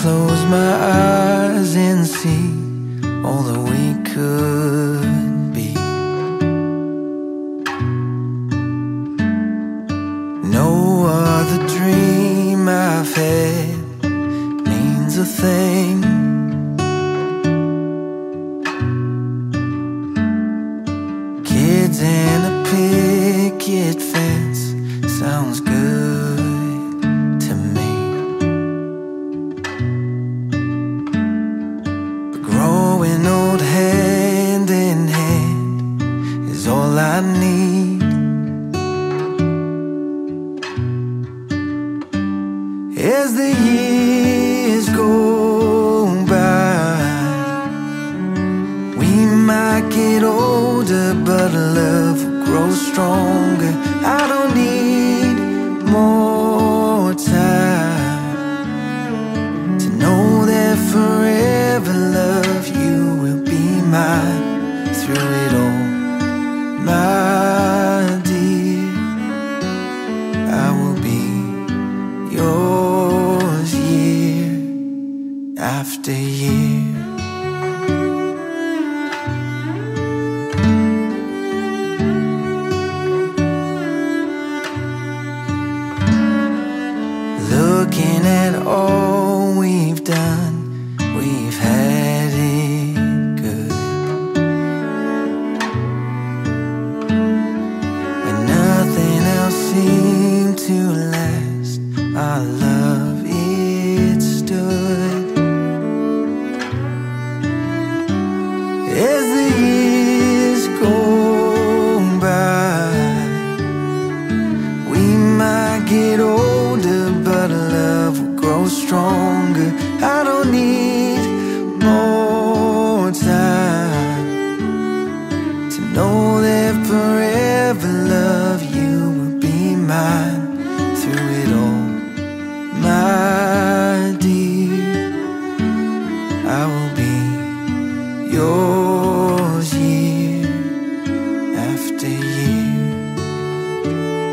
close my eyes and see all that we could be. No other dream I've had means a thing. Kids and a picket fence sounds good to me. But growing old hand in hand is all I need. As the years go by, we might get older, but love will grow stronger. I don't need more time to know that forever, love, you will be mine through it all, my dear. I will be yours year after year. Looking at all we've done, we've had it good. When nothing else seemed to last, our love, it stood. As the years go by, we might get older, but love will grow stronger. I don't need more time to know that forever, love, you will be mine through it all, my dear. I will be yours year after year.